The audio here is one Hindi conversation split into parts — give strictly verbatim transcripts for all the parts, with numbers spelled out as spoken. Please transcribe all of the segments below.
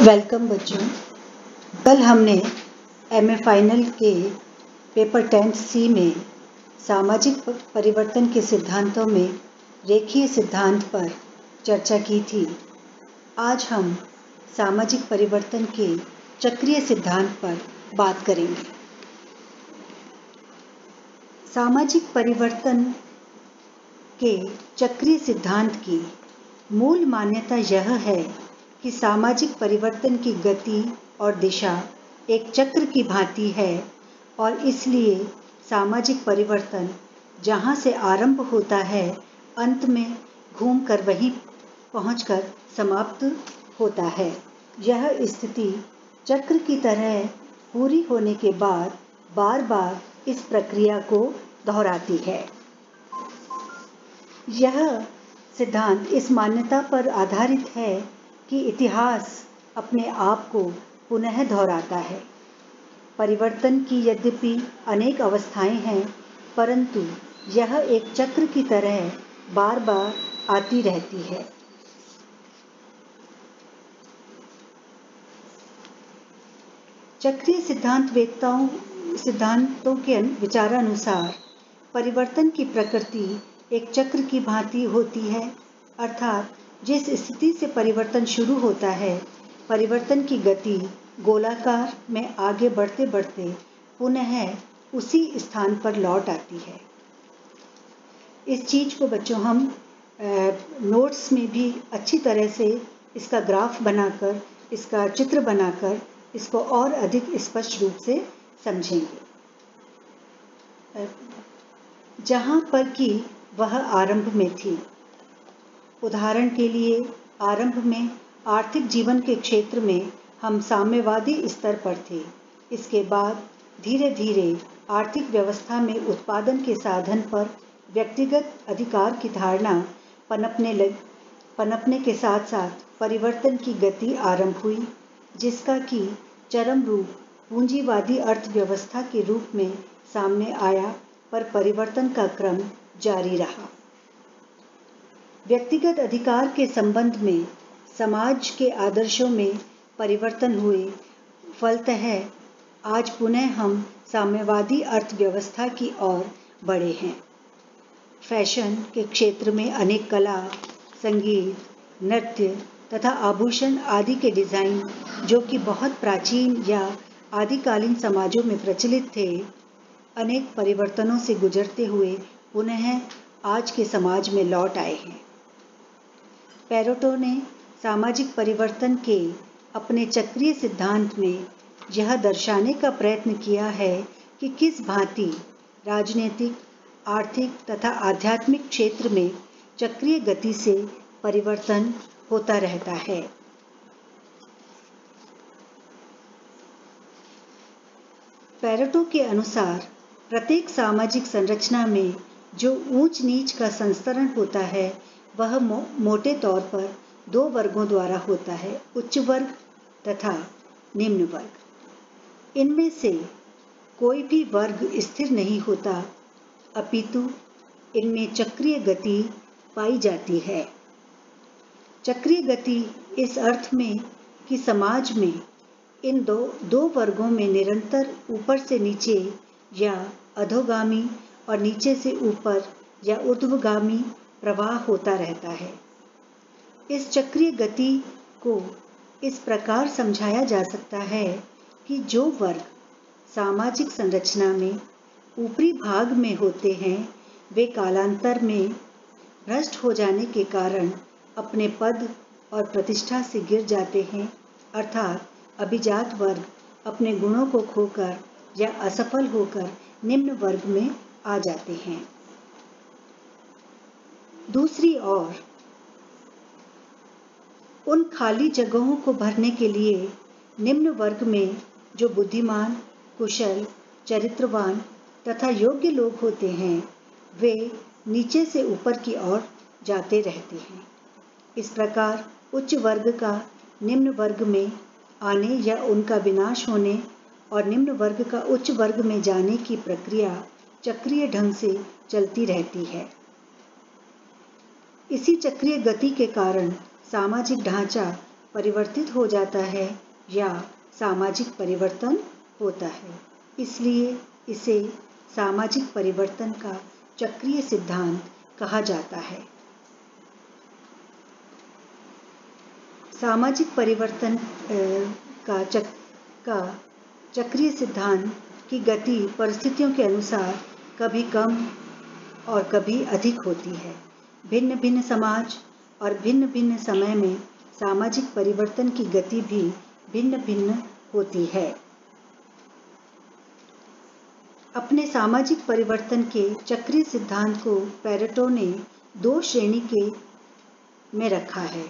वेलकम बच्चों। कल हमने एमए फाइनल के पेपर टेंथ सी में सामाजिक परिवर्तन के सिद्धांतों में रेखीय सिद्धांत पर चर्चा की थी। आज हम सामाजिक परिवर्तन के चक्रीय सिद्धांत पर बात करेंगे। सामाजिक परिवर्तन के चक्रीय सिद्धांत की मूल मान्यता यह है कि सामाजिक परिवर्तन की गति और दिशा एक चक्र की भांति है और इसलिए सामाजिक परिवर्तन जहाँ से आरंभ होता है अंत में घूमकर वहीं पहुंचकर समाप्त होता है। यह स्थिति चक्र की तरह पूरी होने के बाद बार बार इस प्रक्रिया को दोहराती है। यह सिद्धांत इस मान्यता पर आधारित है कि इतिहास अपने आप को पुनः दोहराता है। परिवर्तन की यद्यपि अनेक अवस्थाएं हैं, परंतु यह एक चक्र की तरह बार बार आती रहती है। चक्रीय सिद्धांत वेत्ताओं सिद्धांतों के विचारानुसार परिवर्तन की प्रकृति एक चक्र की भांति होती है, अर्थात जिस स्थिति से परिवर्तन शुरू होता है, परिवर्तन की गति गोलाकार में आगे बढ़ते बढ़ते पुनः उसी स्थान पर लौट आती है। इस चीज को बच्चों हम नोट्स में भी अच्छी तरह से इसका ग्राफ बनाकर, इसका चित्र बनाकर इसको और अधिक स्पष्ट रूप से समझेंगे। जहाँ पर कि वह आरंभ में थी। उदाहरण के लिए आरंभ में आर्थिक जीवन के क्षेत्र में हम साम्यवादी स्तर पर थे। इसके बाद धीरे धीरे आर्थिक व्यवस्था में उत्पादन के साधन पर व्यक्तिगत अधिकार की धारणा पनपने लग पनपने के साथ साथ परिवर्तन की गति आरंभ हुई, जिसका कि चरम रूप पूंजीवादी अर्थव्यवस्था के रूप में सामने आया, पर परिवर्तन का क्रम जारी रहा। व्यक्तिगत अधिकार के संबंध में समाज के आदर्शों में परिवर्तन हुए, फलतः आज पुनः हम साम्यवादी अर्थव्यवस्था की ओर बढ़े हैं। फैशन के क्षेत्र में अनेक कला, संगीत, नृत्य तथा आभूषण आदि के डिजाइन, जो कि बहुत प्राचीन या आदिकालीन समाजों में प्रचलित थे, अनेक परिवर्तनों से गुजरते हुए पुनः आज के समाज में लौट आए हैं। पेरेटो ने सामाजिक परिवर्तन के अपने चक्रीय सिद्धांत में यह दर्शाने का प्रयत्न किया है कि किस भांति राजनीतिक, आर्थिक तथा आध्यात्मिक क्षेत्र में चक्रीय गति से परिवर्तन होता रहता है। पेरेटो के अनुसार प्रत्येक सामाजिक संरचना में जो ऊंच नीच का संस्तरण होता है, वह मो, मोटे तौर पर दो वर्गों द्वारा होता है, उच्च वर्ग तथा निम्न वर्ग। इनमें से कोई भी वर्ग स्थिर नहीं होता, अपितु इनमें चक्रीय गति पाई जाती है। चक्रीय गति इस अर्थ में कि समाज में इन दो दो वर्गों में निरंतर ऊपर से नीचे या अधोगामी और नीचे से ऊपर या ऊर्ध्वगामी प्रवाह होता रहता है। इस चक्रीय गति को इस प्रकार समझाया जा सकता है कि जो वर्ग सामाजिक संरचना में ऊपरी भाग में होते हैं, वे कालांतर में भ्रष्ट हो जाने के कारण अपने पद और प्रतिष्ठा से गिर जाते हैं, अर्थात अभिजात वर्ग अपने गुणों को खोकर या असफल होकर निम्न वर्ग में आ जाते हैं। दूसरी ओर उन खाली जगहों को भरने के लिए निम्न वर्ग में जो बुद्धिमान, कुशल, चरित्रवान तथा योग्य लोग होते हैं, वे नीचे से ऊपर की ओर जाते रहते हैं। इस प्रकार उच्च वर्ग का निम्न वर्ग में आने या उनका विनाश होने और निम्न वर्ग का उच्च वर्ग में जाने की प्रक्रिया चक्रीय ढंग से चलती रहती है। इसी चक्रीय गति के कारण सामाजिक ढांचा परिवर्तित हो जाता है या सामाजिक परिवर्तन होता है। इसलिए इसे सामाजिक परिवर्तन का चक्रीय सिद्धांत कहा जाता है। सामाजिक परिवर्तन का चक का चक्रीय सिद्धांत की गति परिस्थितियों के अनुसार कभी कम और कभी अधिक होती है। भिन्न भिन्न समाज और भिन्न भिन्न समय में सामाजिक परिवर्तन की गति भी भिन्न भिन्न होती है। अपने सामाजिक परिवर्तन के चक्रीय सिद्धांत को पेरेटो ने दो श्रेणी के में रखा है।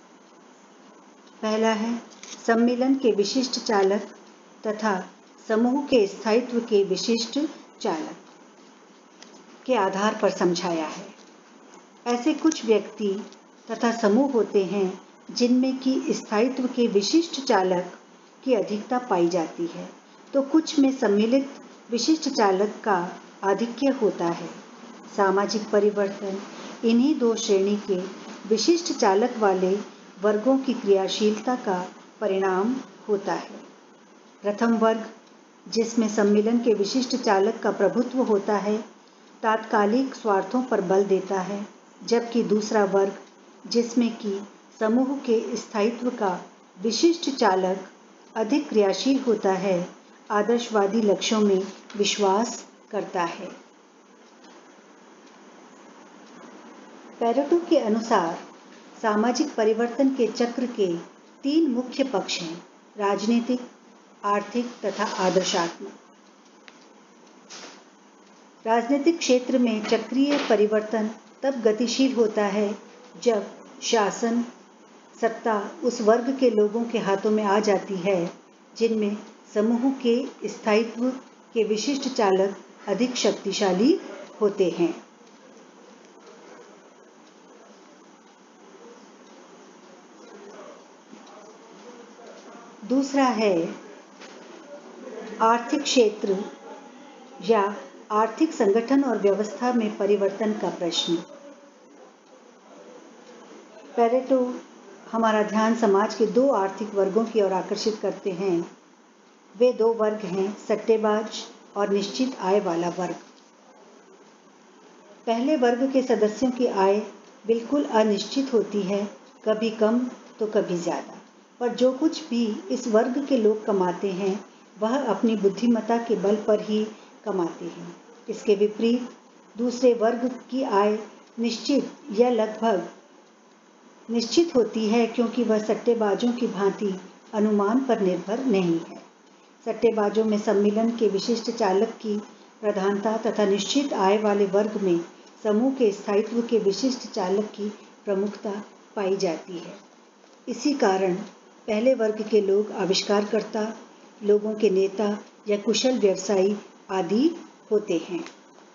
पहला है सम्मिलन के विशिष्ट चालक तथा समूह के स्थायित्व के विशिष्ट चालक के आधार पर समझाया है। ऐसे कुछ व्यक्ति तथा समूह होते हैं जिनमें की स्थायित्व के विशिष्ट चालक की अधिकता पाई जाती है, तो कुछ में सम्मिलित विशिष्ट चालक का आधिक्य होता है। सामाजिक परिवर्तन इन्हीं दो श्रेणी के विशिष्ट चालक वाले वर्गों की क्रियाशीलता का परिणाम होता है। प्रथम वर्ग, जिसमें सम्मिलन के विशिष्ट चालक का प्रभुत्व होता है, तात्कालिक स्वार्थों पर बल देता है, जबकि दूसरा वर्ग, जिसमें कि समूह के स्थायित्व का विशिष्ट चालक अधिक क्रियाशील होता है, आदर्शवादी लक्ष्यों में विश्वास करता है। पेरेटो के अनुसार सामाजिक परिवर्तन के चक्र के तीन मुख्य पक्ष हैं: राजनीतिक, आर्थिक तथा आदर्शात्मक। राजनीतिक क्षेत्र में चक्रीय परिवर्तन तब गतिशील होता है जब शासन सत्ता उस वर्ग के लोगों के हाथों में आ जाती है जिनमें समूह के स्थायित्व के विशिष्ट चालक अधिक शक्तिशाली होते हैं। दूसरा है आर्थिक क्षेत्र या आर्थिक संगठन और व्यवस्था में परिवर्तन का प्रश्न। पेरेटो हमारा ध्यान समाज के दो आर्थिक वर्गों की ओर आकर्षित करते हैं। वे दो वर्ग हैं, सट्टेबाज और निश्चित आय वाला वर्ग। पहले वर्ग के सदस्यों की आय बिल्कुल अनिश्चित होती है, कभी कम तो कभी ज़्यादा, पर जो कुछ भी इस वर्ग के लोग कमाते हैं वह अपनी बुद्धिमत्ता के बल पर ही कमाते हैं। इसके विपरीत दूसरे वर्ग की आय निश्चित या लगभग निश्चित होती है, क्योंकि वह सट्टेबाजों की भांति अनुमान पर निर्भर नहीं है। सट्टेबाजों में सम्मिलन के विशिष्ट चालक की प्रधानता तथा निश्चित आय वाले वर्ग में समूह के स्थायित्व के विशिष्ट चालक की प्रमुखता पाई जाती है। इसी कारण पहले वर्ग के लोग आविष्कारकर्ता, लोगों के नेता या कुशल व्यवसायी आदि होते हैं।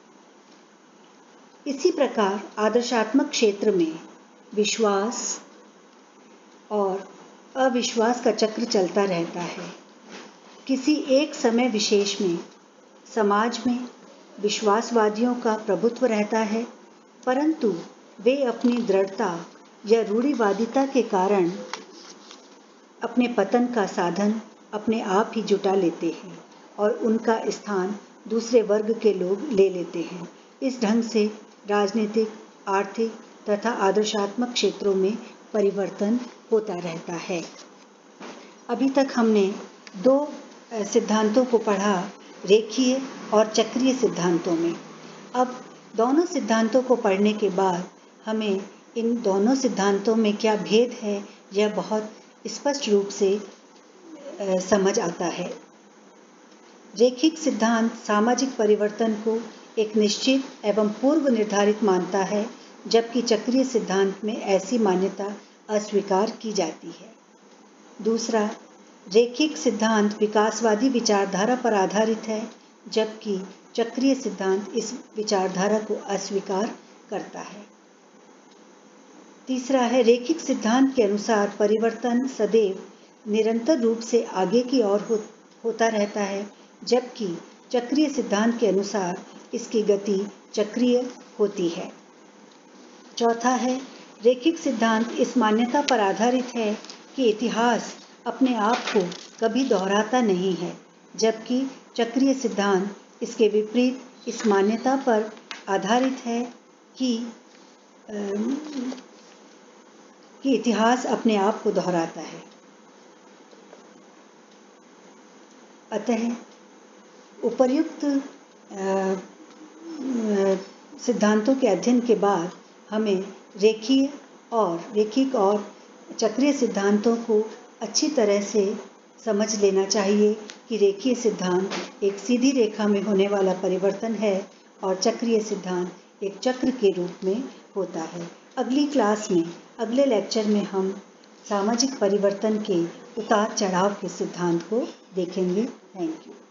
इसी प्रकार आदर्शात्मक क्षेत्र में विश्वास और अविश्वास का चक्र चलता रहता है। किसी एक समय विशेष में समाज में विश्वासवादियों का प्रभुत्व रहता है, परंतु वे अपनी दृढ़ता या रूढ़िवादिता के कारण अपने पतन का साधन अपने आप ही जुटा लेते हैं और उनका स्थान दूसरे वर्ग के लोग ले लेते हैं। इस ढंग से राजनीतिक, आर्थिक तथा आदर्शात्मक क्षेत्रों में परिवर्तन होता रहता है। अभी तक हमने दो सिद्धांतों को पढ़ा, रेखीय और चक्रीय सिद्धांतों में। अब दोनों सिद्धांतों को पढ़ने के बाद हमें इन दोनों सिद्धांतों में क्या भेद है यह बहुत स्पष्ट रूप से समझ आता है। रेखिक सिद्धांत सामाजिक परिवर्तन को एक निश्चित एवं पूर्व निर्धारित मानता है, जबकि चक्रीय सिद्धांत में ऐसी मान्यता अस्वीकार की जाती है। दूसरा, रेखिक सिद्धांत विकासवादी विचारधारा पर आधारित है, जबकि चक्रीय सिद्धांत इस विचारधारा को अस्वीकार करता है। तीसरा है, रेखिक सिद्धांत के अनुसार परिवर्तन सदैव निरंतर रूप से आगे की ओर हो, होता रहता है, जबकि चक्रीय सिद्धांत के अनुसार इसकी गति चक्रीय होती है। चौथा है, रेखिक सिद्धांत इस मान्यता पर आधारित है कि इतिहास अपने आप को कभी दोहराता नहीं है, जबकि चक्रीय सिद्धांत इसके विपरीत इस मान्यता पर आधारित है कि कि इतिहास अपने आप को दोहराता है। अतः उपर्युक्त सिद्धांतों के अध्ययन के बाद हमें रेखीय और रेखिक और चक्रीय सिद्धांतों को अच्छी तरह से समझ लेना चाहिए कि रेखीय सिद्धांत एक सीधी रेखा में होने वाला परिवर्तन है और चक्रीय सिद्धांत एक चक्र के रूप में होता है। अगली क्लास में, अगले लेक्चर में हम सामाजिक परिवर्तन के उतार चढ़ाव के सिद्धांत को देखेंगे। Thank you.